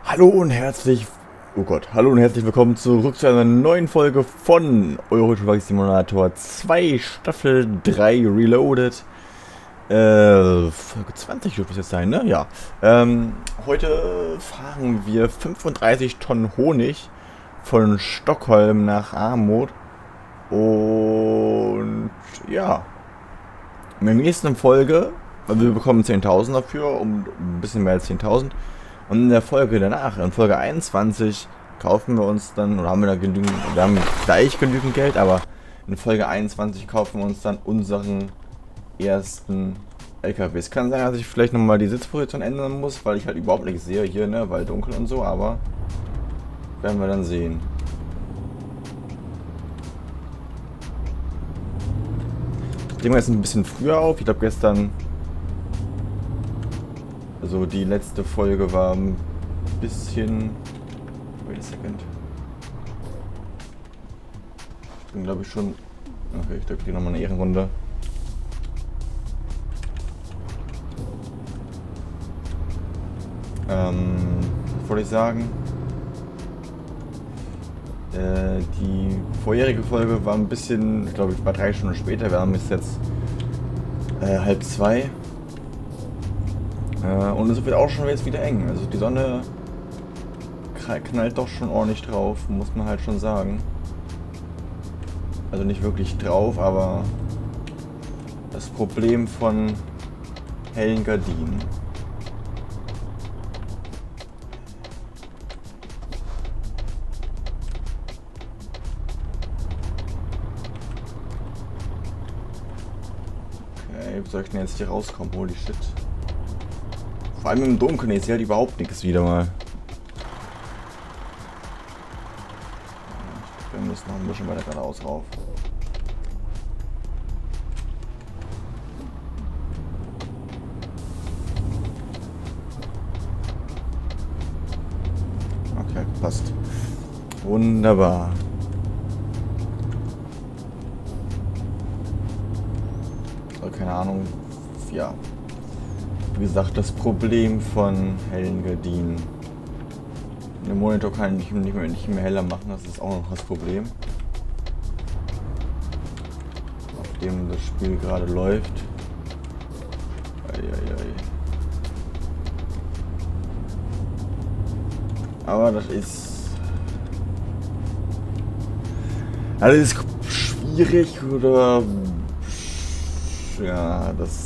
Hallo und herzlich, oh Gott, hallo und herzlich willkommen zurück zu einer neuen Folge von Euro Truck Simulator 2 Staffel 3 Reloaded. Folge 20 dürfte es jetzt sein, ne? Ja. Heute fahren wir 35 Tonnen Honig von Stockholm nach Armut. Und ja, in der nächsten Folge, weil wir bekommen 10.000 dafür, um ein bisschen mehr als 10.000. Und in der Folge danach, in Folge 21, kaufen wir uns dann, oder haben wir da genügend, wir haben gleich genügend Geld, aber in Folge 21 kaufen wir uns dann unseren ersten LKW. Es kann sein, dass ich vielleicht nochmal die Sitzposition ändern muss, weil ich halt überhaupt nichts sehe hier, ne, weil dunkel und so, aber werden wir dann sehen. Ich nehme jetzt ein bisschen früher auf, ich glaube gestern, also die letzte Folge war ein bisschen... Wait a second. Ich bin glaube ich schon... Okay, ich drücke hier nochmal eine Ehrenrunde. Was wollte ich sagen? Die vorherige Folge war ein bisschen, ich glaube ich war 3 Stunden später, wir haben es jetzt 1:30. Und es wird auch schon jetzt wieder eng. Also die Sonne knallt doch schon ordentlich drauf, muss man halt schon sagen. Also nicht wirklich drauf, aber das Problem von hellen Gardinen. Okay, wie soll ich denn jetzt hier rauskommen? Holy shit. Vor allem im Dunkeln, ich sehe halt überhaupt nichts wieder mal. Wir müssen noch ein bisschen weiter geradeaus rauf. Okay, passt. Wunderbar. Keine Ahnung. Ja. Wie gesagt, das Problem von hellen Gardinen. Der Monitor kann nicht mehr heller machen, das ist auch noch das Problem. Auf dem das Spiel gerade läuft. Eieiei. Aber das ist... Also ist schwierig oder... Ja, das...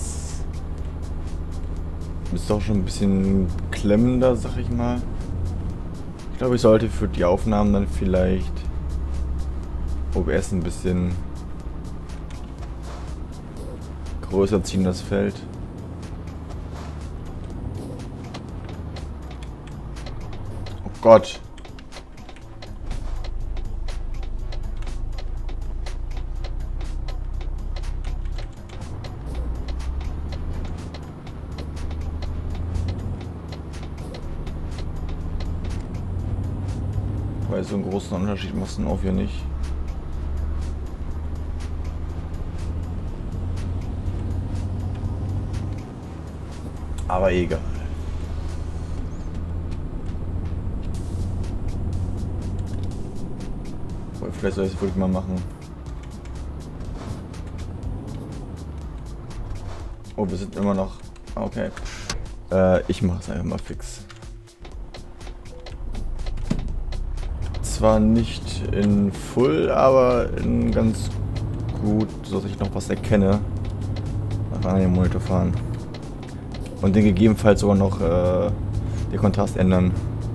ist doch schon ein bisschen klemmender, sag ich mal. Ich glaube, ich sollte für die Aufnahmen dann vielleicht OBS ein bisschen größer ziehen, das Feld. Oh Gott. Weil so einen großen Unterschied macht es auch hier nicht. Aber egal. Vielleicht soll ich es wirklich mal machen. Oh, wir sind immer noch... Okay. Ich mache es einfach mal fix. Zwar nicht in Full, aber in ganz gut, so dass ich noch was erkenne. Nach einem Monitor fahren. Und den gegebenenfalls sogar noch den Kontrast ändern.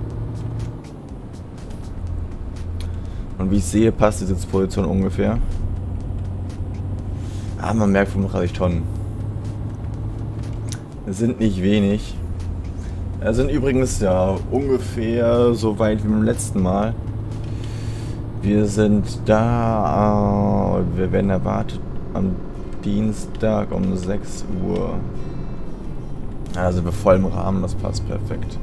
Und wie ich sehe, passt die Sitzposition ungefähr. Ah, man merkt 35 Tonnen. Das sind nicht wenig. Es sind übrigens ja ungefähr so weit wie beim letzten Mal. Wir sind da, wir werden erwartet am Dienstag um 6 Uhr. Ja, da sind wir voll im Rahmen, das passt perfekt.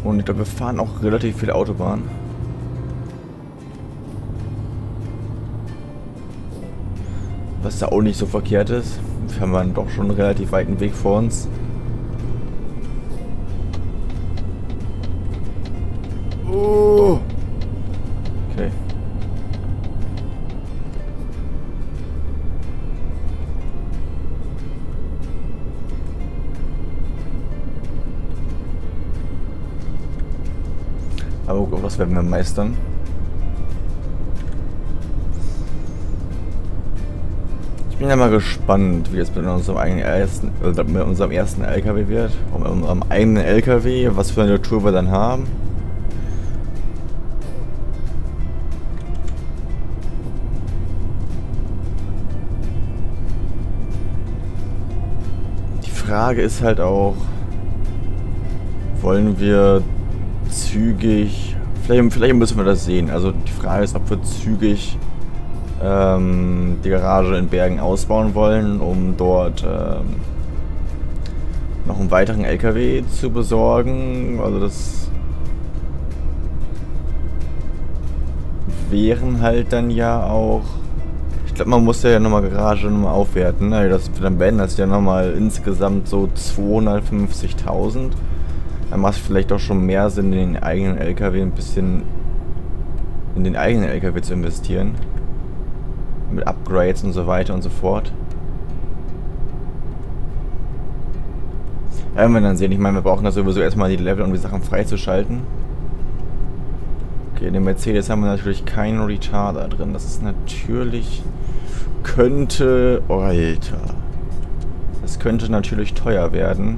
Und ich glaube, wir fahren auch relativ viel Autobahn. Was da auch nicht so verkehrt ist. Wir haben dann doch schon einen relativ weiten Weg vor uns. Oh. Okay. Aber gut, das werden wir meistern. Ich bin ja mal gespannt, wie es mit unserem ersten LKW wird. Mit unserem eigenen LKW, was für eine Tour wir dann haben. Die Frage ist halt auch, wollen wir zügig, vielleicht müssen wir das sehen. Also die Frage ist, ob wir zügig die Garage in Bergen ausbauen wollen, um dort noch einen weiteren LKW zu besorgen. Also das wären halt dann ja auch, ich glaube, man muss ja nochmal Garage nochmal aufwerten. Ne? Dann werden das ja nochmal insgesamt so 250.000. Dann macht es vielleicht doch schon mehr Sinn, in den eigenen LKW zu investieren. Mit Upgrades und so weiter und so fort. Ja, wenn wir dann sehen, ich meine, wir brauchen da sowieso erstmal die Level, um die Sachen freizuschalten. Okay, in dem Mercedes haben wir natürlich keinen Retarder drin. Das ist natürlich... könnte... Oh, Alter. Das könnte natürlich teuer werden.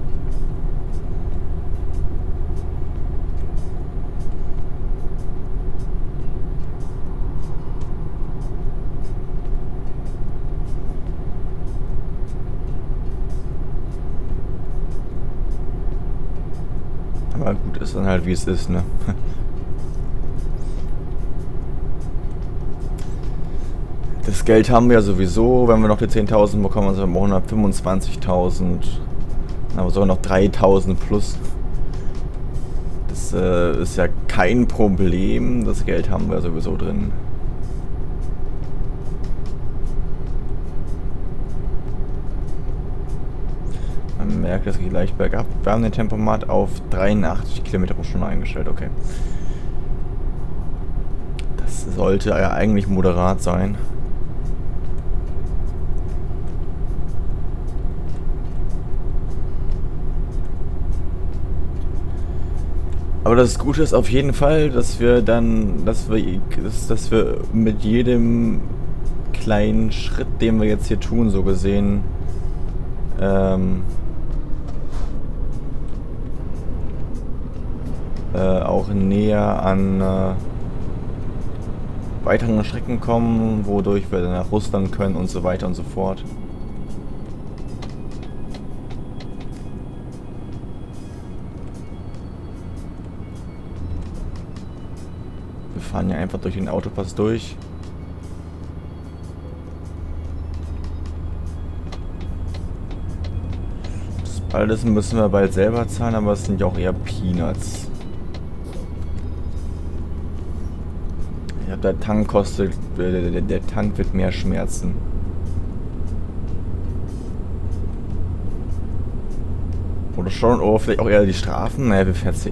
Aber gut, ist dann halt wie es ist, ne? Das Geld haben wir ja sowieso, wenn wir noch die 10.000 bekommen, also 125.000. Aber sogar noch 3.000 plus. Das ist ja kein Problem, das Geld haben wir sowieso drin. Man merkt, es geht leicht bergab. Wir haben den Tempomat auf 83 Kilometer pro Stunde eingestellt, okay. Das sollte ja eigentlich moderat sein. Aber das Gute ist auf jeden Fall, dass wir mit jedem kleinen Schritt, den wir jetzt hier tun, so gesehen, auch näher an weiteren Strecken kommen, wodurch wir dann nach Russland können und so weiter und so fort. Wir fahren ja einfach durch den Autopass durch. Das alles müssen wir bald selber zahlen, aber es sind ja auch eher Peanuts. Ja, der Tank kostet, der Tank wird mehr schmerzen. Oder schon, oder vielleicht auch eher die Strafen. Naja, wir werden sehen.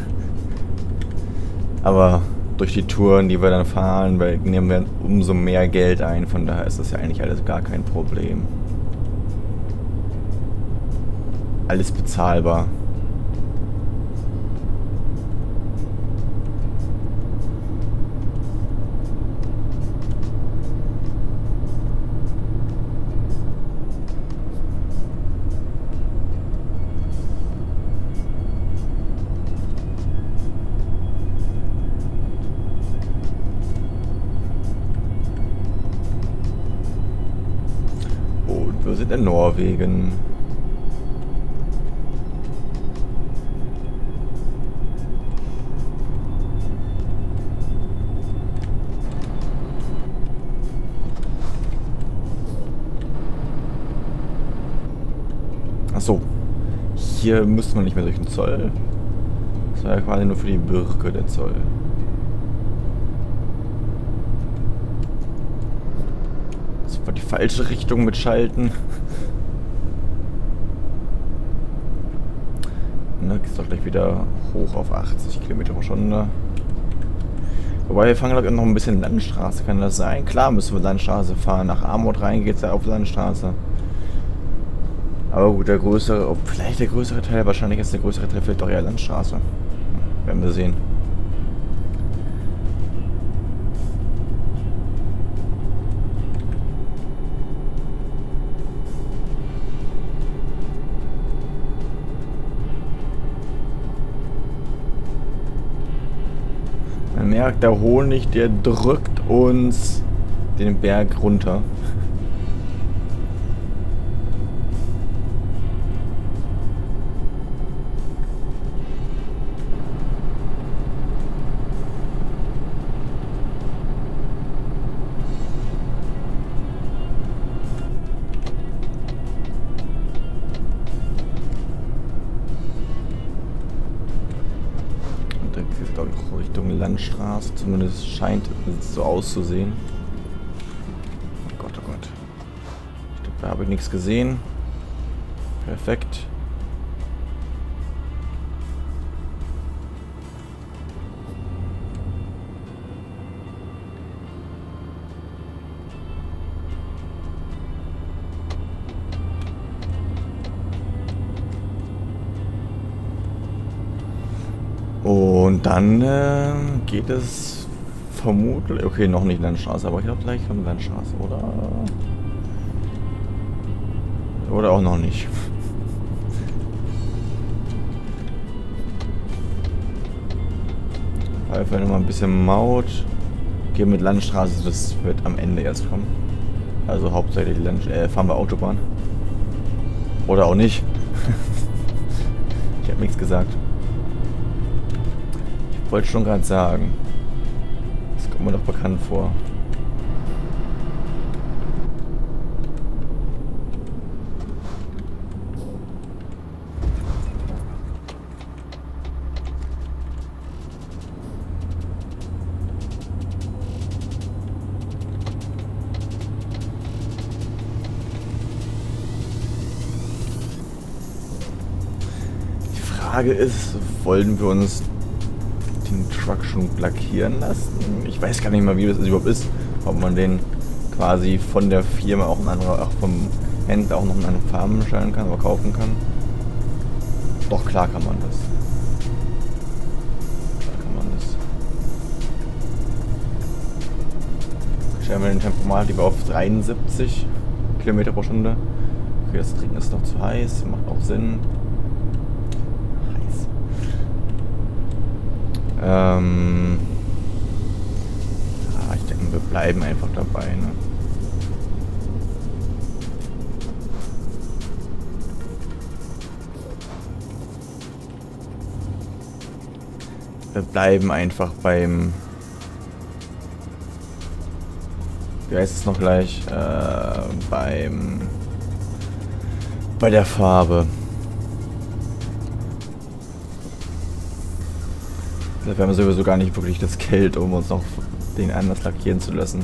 Aber durch die Touren, die wir dann fahren, nehmen wir umso mehr Geld ein. Von daher ist das ja eigentlich alles gar kein Problem. Alles bezahlbar. Wir sind in Norwegen. Achso. Hier müsste man nicht mehr durch den Zoll. Das war ja quasi nur für die Birke der Zoll. Das war die falsche Richtung mit Schalten. Ne, geht's doch gleich wieder hoch auf 80 Kilometer pro Stunde. Wobei wir fahren, glaube ich, noch ein bisschen Landstraße. Kann das sein? Klar müssen wir Landstraße fahren. Nach Armut rein geht's ja auf Landstraße. Aber gut, der größere, vielleicht der größere Teil, wahrscheinlich ist der größere Teil vielleicht doch eher Landstraße. Werden wir sehen. Man merkt, der Honig, der drückt uns den Berg runter. Glaube ich, Richtung Landstraße. Zumindest scheint es so auszusehen. Oh Gott, oh Gott. Ich glaube, da habe ich nichts gesehen. Perfekt. Und dann geht es vermutlich... Okay, noch nicht Landstraße, aber ich glaube gleich kommt Landstraße, oder? Oder auch noch nicht. Einfach nochmal ein bisschen Maut. Gehen mit Landstraße, das wird am Ende erst kommen. Also hauptsächlich fahren wir Autobahn. Oder auch nicht. Ich habe nichts gesagt. Ich wollte schon gerade sagen. Das kommt mir doch bekannt vor. Die Frage ist, wollen wir uns den Truck schon lackieren lassen? Ich weiß gar nicht mal, wie das überhaupt ist. Ob man den quasi von der Firma auch vom Händler auch noch in andere Farben stellen kann oder kaufen kann. Doch, klar kann man das. Klar kann man das. Stellen wir den Tempomat lieber auf 73 Kilometer pro Stunde. Okay, das Trinken ist noch zu heiß, macht auch Sinn. Ich denke, wir bleiben einfach dabei, ne? Wir bleiben einfach beim... Wie heißt es noch gleich? Bei der Farbe. Wir haben sowieso gar nicht wirklich das Geld, um uns noch den anders lackieren zu lassen.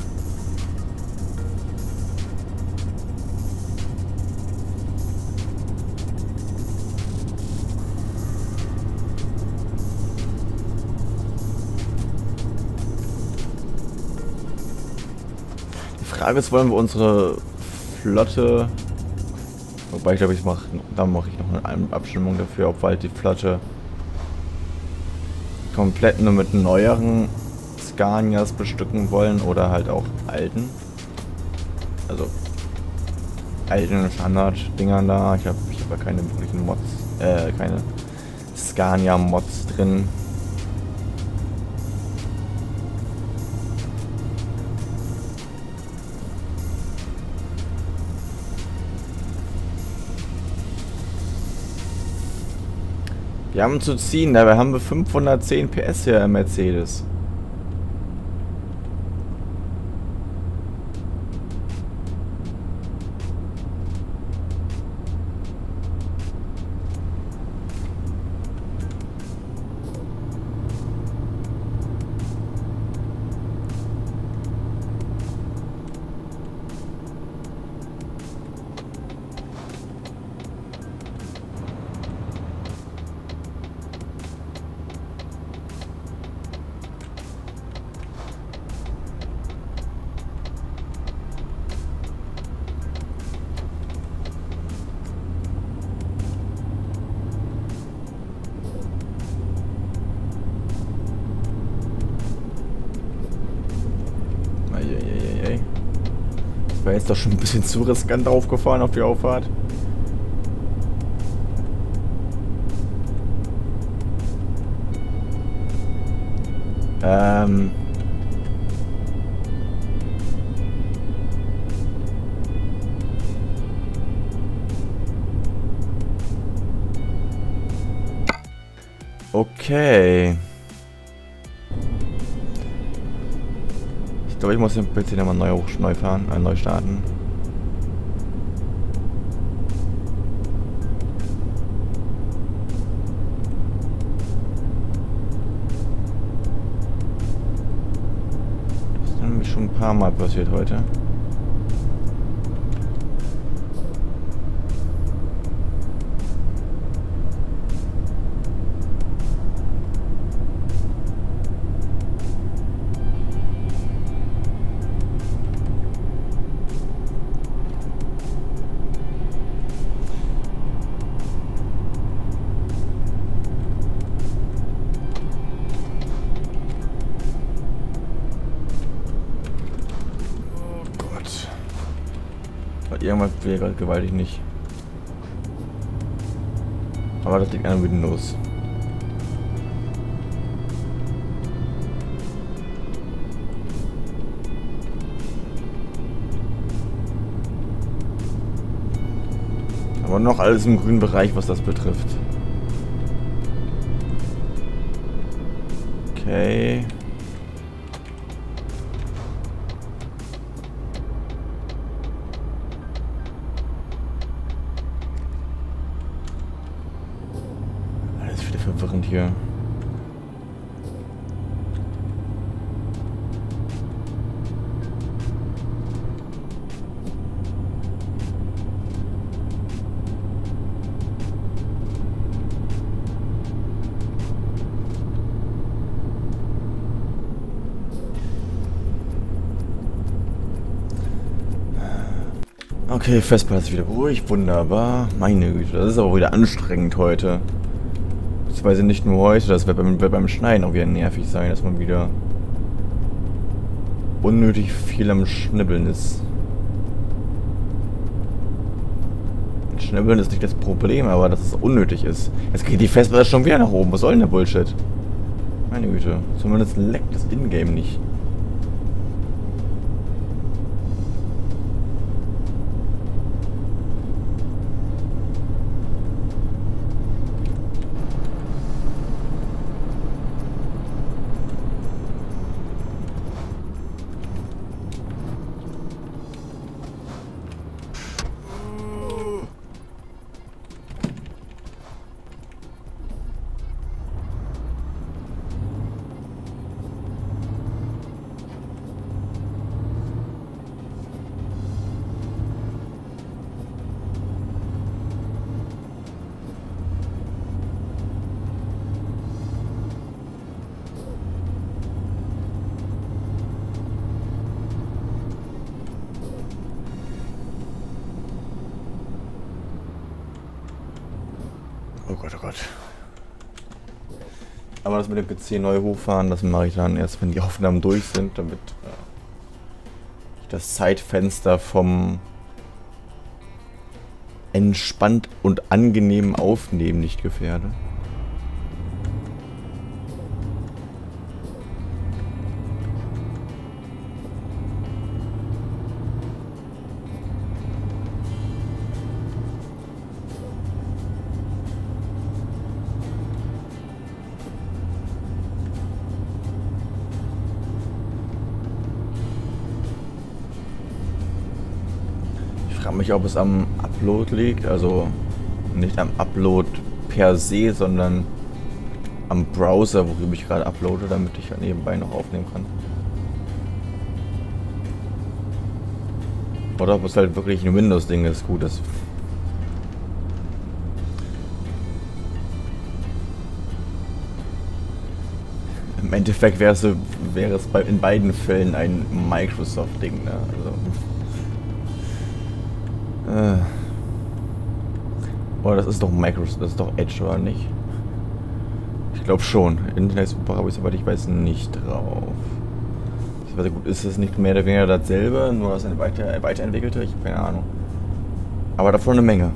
Die Frage ist, wollen wir unsere Flotte... Wobei ich glaube, da mache ich noch eine Abstimmung dafür, ob wir halt die Flotte komplett nur mit neueren Scanias bestücken wollen oder halt auch alten. Also alten Standard-Dingern da. Ich habe ja keine wirklichen Mods, keine Scania-Mods drin. Wir haben zu ziehen, dabei haben wir 510 PS hier im Mercedes. war jetzt doch schon ein bisschen zu riskant aufgefahren auf die Auffahrt. Okay. Ich glaube, ich muss den PC nochmal neu fahren, neu starten. Das ist nämlich schon ein paar Mal passiert heute. Irgendwas will gerade gewaltig nicht. Aber das liegt an Windows. Aber noch alles im grünen Bereich, was das betrifft. Okay. Verwirrend hier. Okay, Festplatte ist wieder ruhig, wunderbar. Meine Güte, das ist aber wieder anstrengend heute. Beziehungsweise nicht nur heute, das wird beim Schneiden auch wieder nervig sein, dass man wieder unnötig viel am Schnibbeln ist. Schnibbeln ist nicht das Problem, aber dass es unnötig ist. Jetzt geht die Festplatte schon wieder nach oben. Was soll denn der Bullshit? Meine Güte, zumindest leckt das Ingame nicht. Oh Gott, oh Gott. Aber das mit dem PC neu hochfahren, das mache ich dann erst, wenn die Aufnahmen durch sind, damit ich das Zeitfenster vom entspannt und angenehmen Aufnehmen nicht gefährde. Ich frage mich, ob es am Upload liegt, also nicht am Upload per se, sondern am Browser, worüber ich gerade uploade, damit ich halt nebenbei noch aufnehmen kann. Oder ob es halt wirklich ein Windows-Ding ist. Gut, das... Im Endeffekt wäre es in beiden Fällen ein Microsoft-Ding, ne? Also... Oh, das ist doch Microsoft, das ist doch Edge, oder nicht? Ich glaube schon. Internet Explorer habe ich, soweit ich weiß, nicht drauf. Also gut, ist es nicht mehr oder weniger dasselbe, nur dass eine weiterentwickelte? Ich habe keine Ahnung. Aber davon eine Menge.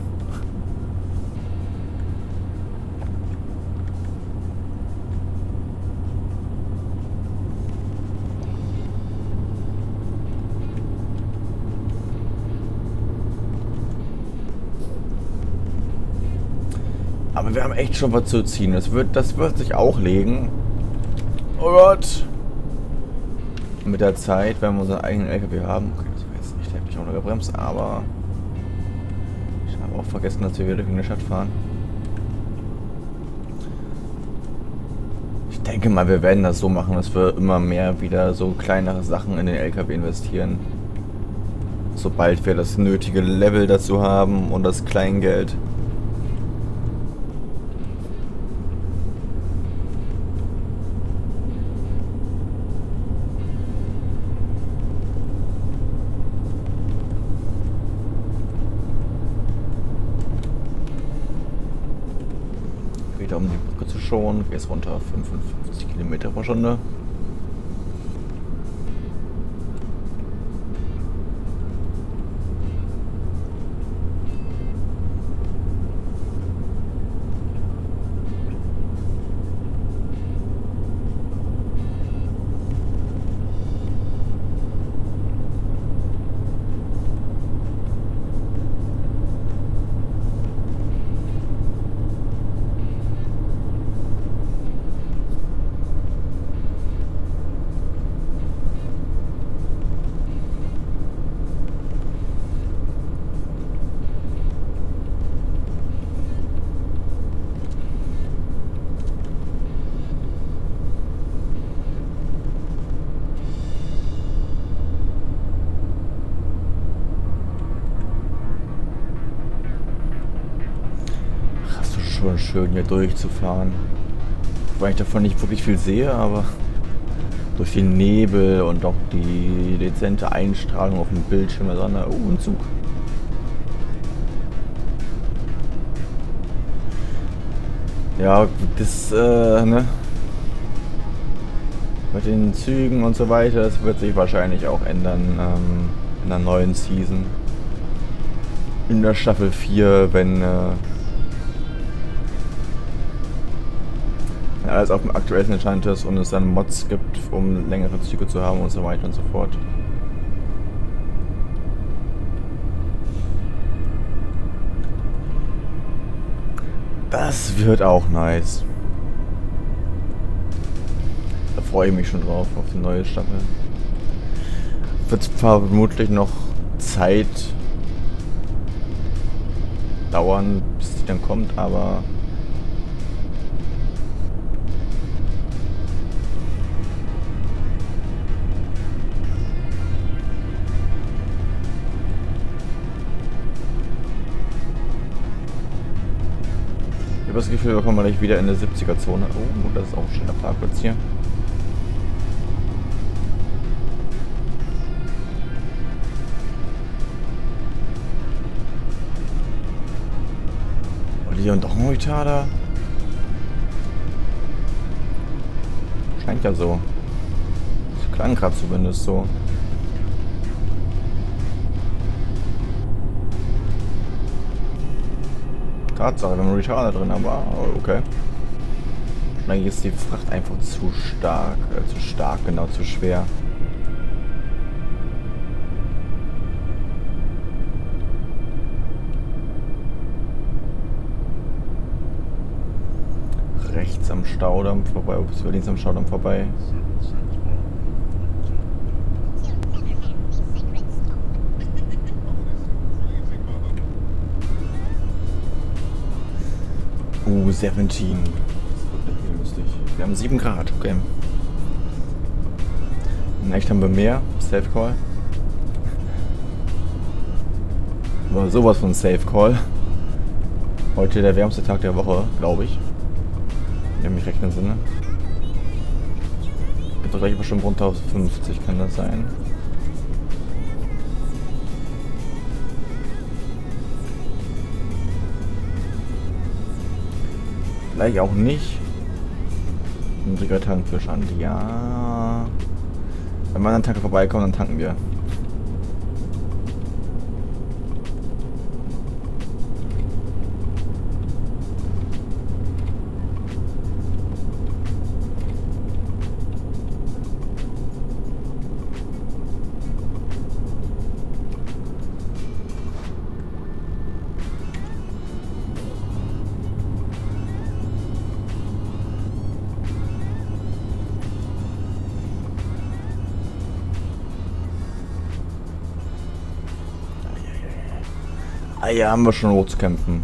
Aber wir haben echt schon was zu ziehen. Das wird sich auch legen. Oh Gott! Mit der Zeit, wenn wir unseren eigenen LKW haben. Okay, das war jetzt nicht heftig untergebremst, aber ich habe auch vergessen, dass wir wieder durch eine Stadt fahren. Ich denke mal, wir werden das so machen, dass wir immer mehr wieder so kleinere Sachen in den LKW investieren. Sobald wir das nötige Level dazu haben und das Kleingeld. Um die Brücke zu schonen, geht es runter 55 Kilometer pro Stunde. Schon schön hier durchzufahren. Weil ich davon nicht wirklich viel sehe, aber durch den Nebel und auch die dezente Einstrahlung auf dem Bildschirm der Sonne. Oh, ein Zug. Ja, das, ne? Mit den Zügen und so weiter, das wird sich wahrscheinlich auch ändern in der neuen Season. In der Staffel 4, wenn alles auf dem aktuellsten Stand ist und es dann Mods gibt, um längere Züge zu haben und so weiter und so fort. Das wird auch nice. Da freue ich mich schon drauf, auf die neue Staffel. Wird zwar vermutlich noch Zeit dauern, bis sie dann kommt, aber ich habe das Gefühl, wir kommen gleich wieder in der 70er-Zone. Oh, das ist auch ein schöner Parkplatz hier. Und hier und doch ein Retarder. Scheint ja so. Das klang gerade zumindest so. Tatsache, wir haben Retarder drin, aber okay. Wahrscheinlich ist die Fracht einfach zu stark, genau, zu schwer. Rechts am Staudamm vorbei, bis wir links am Staudamm vorbei. 17. Wir haben 7 Grad, okay. In echt haben wir mehr. Safe Call. Aber sowas von Safe Call. Heute der wärmste Tag der Woche, glaube ich. Wenn ich mich recht entsinne. Geht doch gleich bestimmt runter auf 50, kann das sein? Vielleicht auch nicht. Niedriger Tankfüllstand, ja. Wenn wir an den Tanker vorbeikommen, dann tanken wir. Ah ja, haben wir schon hoch zu kämpfen.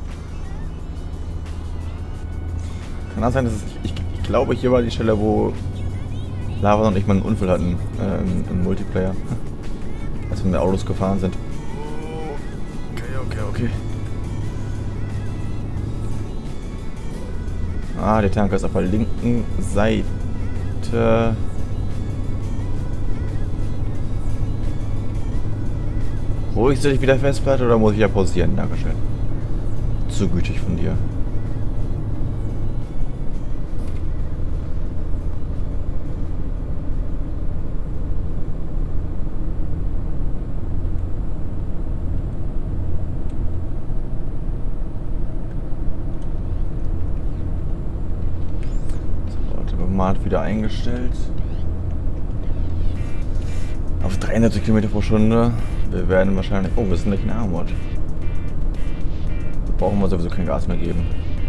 Kann das sein, dass ich glaube, hier war die Stelle, wo Lava und ich mal einen Unfall hatten im Multiplayer. Als wir mit Autos gefahren sind. Okay. Ah, der Tanker ist auf der linken Seite. Holst du dich wieder Festplatte oder muss ich ja pausieren? Dankeschön. Zu gütig von dir. So, Automat wieder eingestellt. Auf 300 Kilometer pro Stunde. Wir werden wahrscheinlich... Oh, wir sind gleich in Armut. Da brauchen wir sowieso kein Gas mehr geben.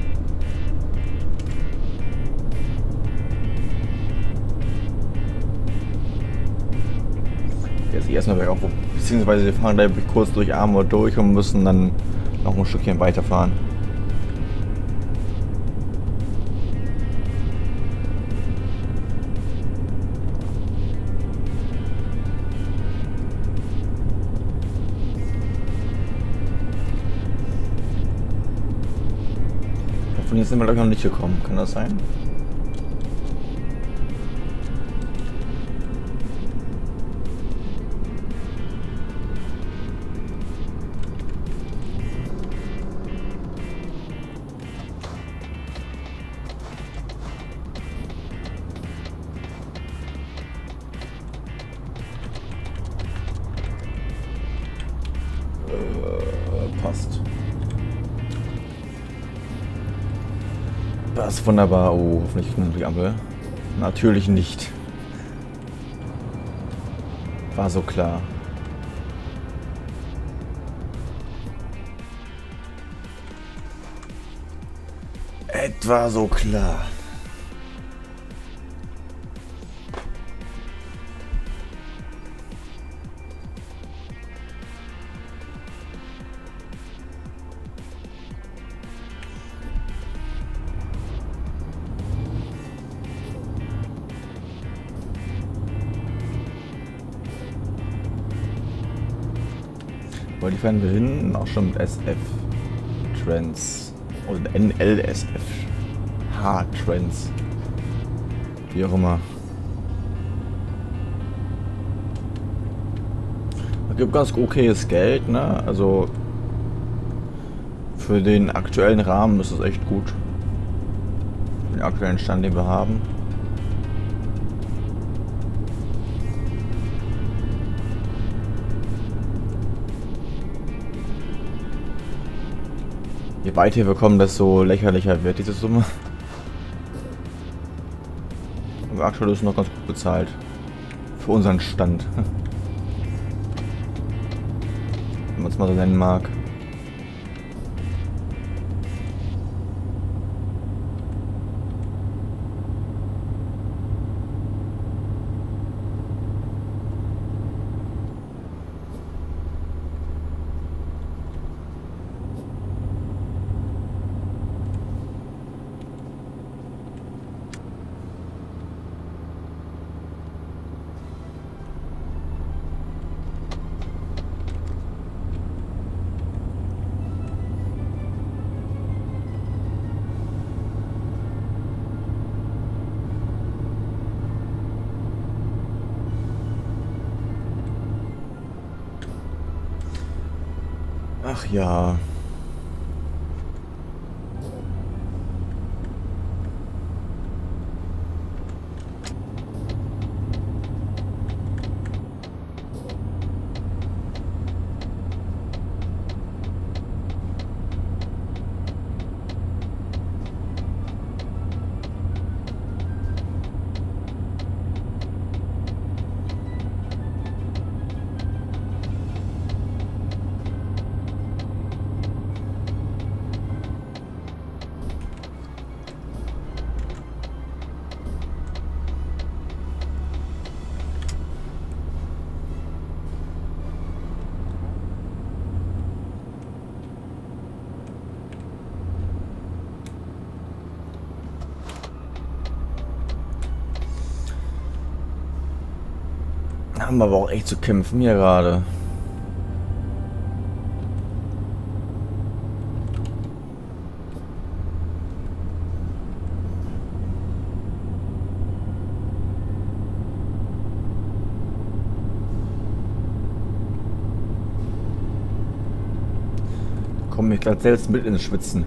Jetzt erstmal bergauf. Beziehungsweise wir fahren gleich kurz durch Armut durch und müssen dann noch ein Stückchen weiterfahren. Von hier sind wir, glaube ich, noch nicht gekommen. Kann das sein? Passt. Das ist wunderbar. Oh, hoffentlich kommt die Ampel. Natürlich nicht. War so klar. Etwa so klar. Weil die fahren wir hinten auch schon mit SF Trends und NLSF H Trends. Wie auch immer. Es gibt ganz okayes Geld, ne? Also für den aktuellen Rahmen ist es echt gut. Für den aktuellen Stand, den wir haben. Je weiter wir kommen, desto lächerlicher wird diese Summe. Aber aktuell ist es noch ganz gut bezahlt. Für unseren Stand. Wenn man es mal so nennen mag. Ach ja. haben wir aber auch echt zu kämpfen hier gerade. Komme ich gerade selbst mit ins Schwitzen.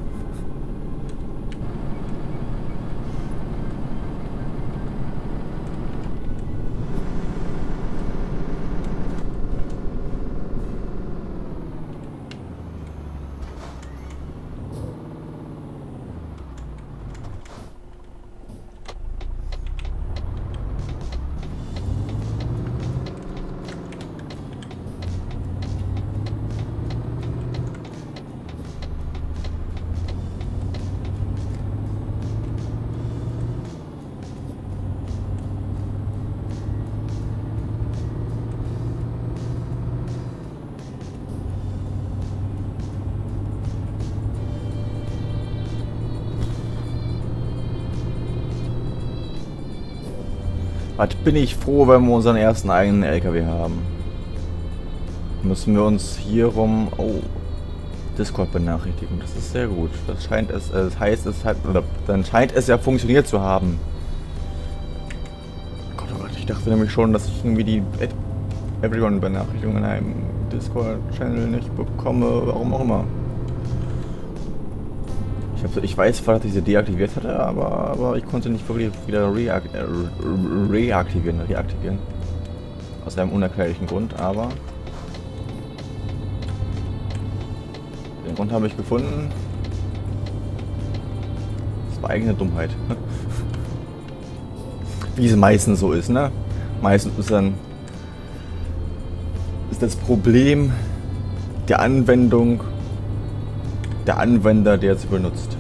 Was bin ich froh, wenn wir unseren ersten eigenen LKW haben. Müssen wir uns hier rum... Oh, Discord-Benachrichtigung. Das ist sehr gut. Das scheint es... das heißt, es hat... Oder, dann scheint es ja funktioniert zu haben. Gott, oh Gott, ich dachte nämlich schon, dass ich irgendwie die Everyone-Benachrichtigung in einem Discord-Channel nicht bekomme. Warum auch immer. Ich weiß zwar, dass ich sie deaktiviert hatte, aber ich konnte nicht wirklich wieder reaktivieren. Aus einem unerklärlichen Grund, aber den Grund habe ich gefunden. Das war eigene Dummheit. Wie es meistens so ist, ne? Meistens ist dann das Problem der Anwendung der Anwender, der es benutzt.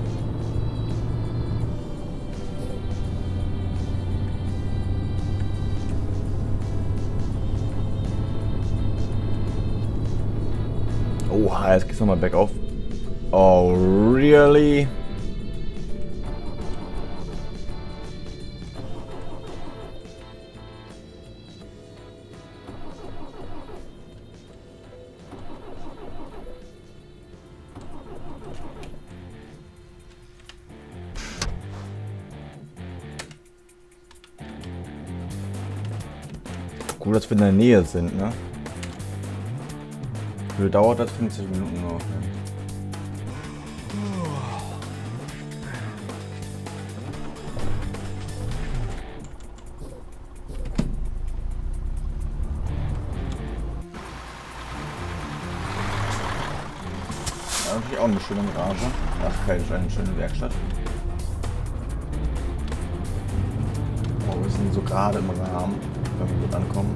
Oha, jetzt geht's nochmal bergauf. Oh, really? Gut, dass wir in der Nähe sind, ne? Wie viel dauert das? 50 Minuten noch. Ne? Ja, natürlich auch eine schöne Garage. Ach, eine schöne Werkstatt. Oh, wir sind so gerade im Rahmen, wenn wir gut ankommen.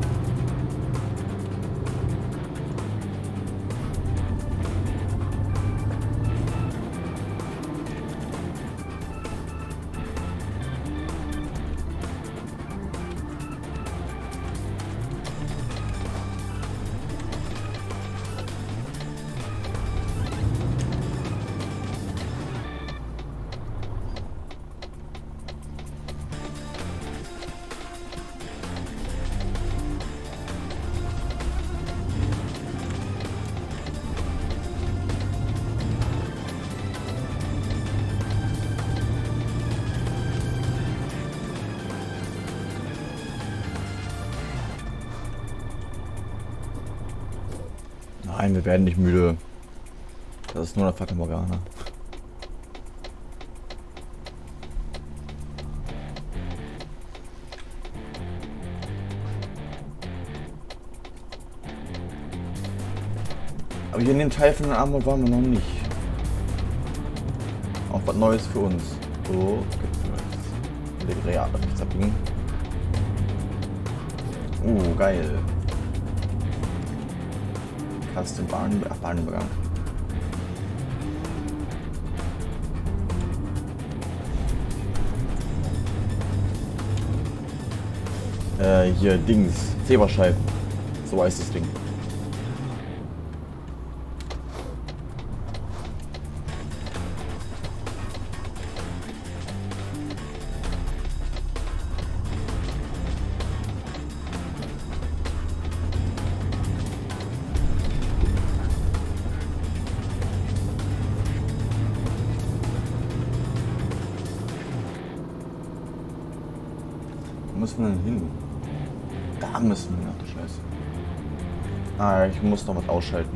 Nein, wir werden nicht müde. Das ist nur eine Fata Morgana. Aber hier in dem Teil von den Armut waren wir noch nicht. Auch was Neues für uns. So, gibt's rechts abbiegen. Geil. Custom Bahnübergang. Hier Dings, Zeberscheiben. So heißt das Ding. müssen wir denn hin? Da müssen wir, ach du Scheiße. Ah, ich muss noch was ausschalten.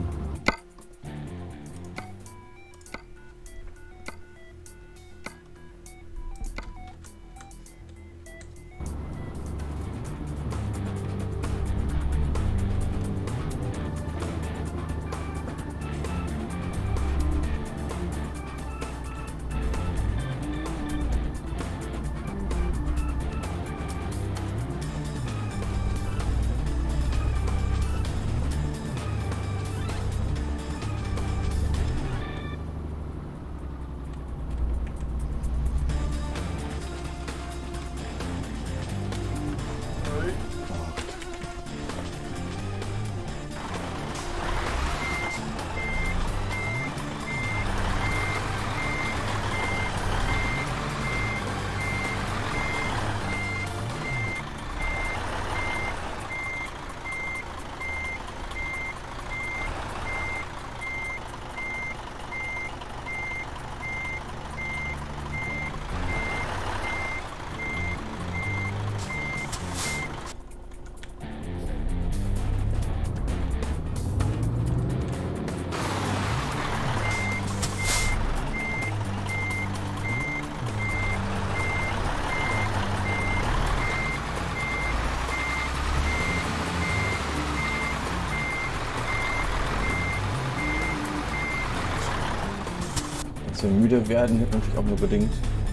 Dass wir müde werden, hilft natürlich auch nur bedingt.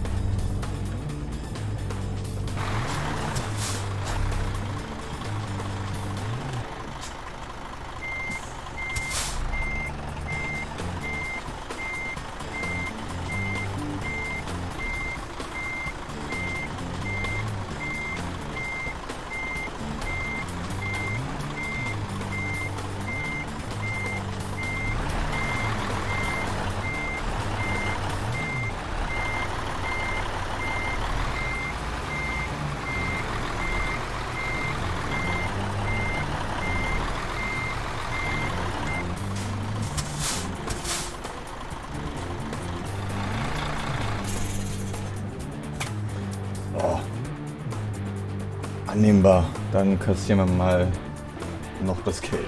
Annehmbar. Dann kassieren wir mal noch das Geld.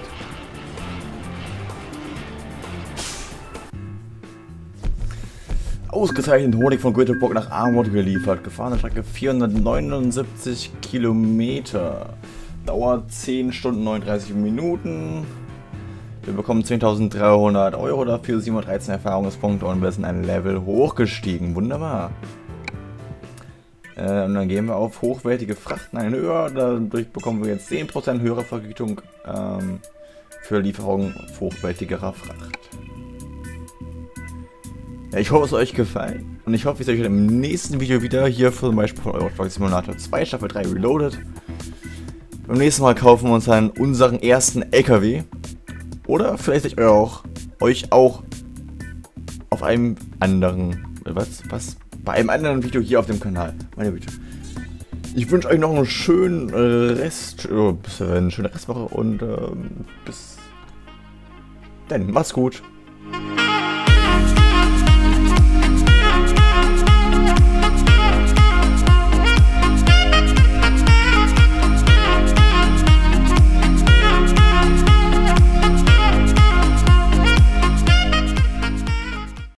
Ausgezeichnet Honig von Göteborg nach Armut geliefert. Gefahrene Strecke 479 Kilometer. Dauert 10 Stunden 39 Minuten. Wir bekommen 10.300 € dafür, 713 Erfahrungspunkte und wir sind ein Level hochgestiegen. Wunderbar. Und dann gehen wir auf hochwertige Frachten ein höher. Dadurch bekommen wir jetzt 10% höhere Vergütung für Lieferungen hochwertigerer Fracht. Ja, ich hoffe, es hat euch gefallen. Und ich hoffe, ich sehe euch im nächsten Video wieder. Hier zum Beispiel von Euro Truck Simulator 2 Staffel 3 Reloaded. Beim nächsten Mal kaufen wir uns dann unseren ersten LKW. Oder vielleicht sehe ich euch auch auf einem anderen... bei einem anderen Video hier auf dem Kanal. Meine Güte. Ich wünsche euch noch einen schönen eine schöne Restwoche und bis dann. Macht's gut.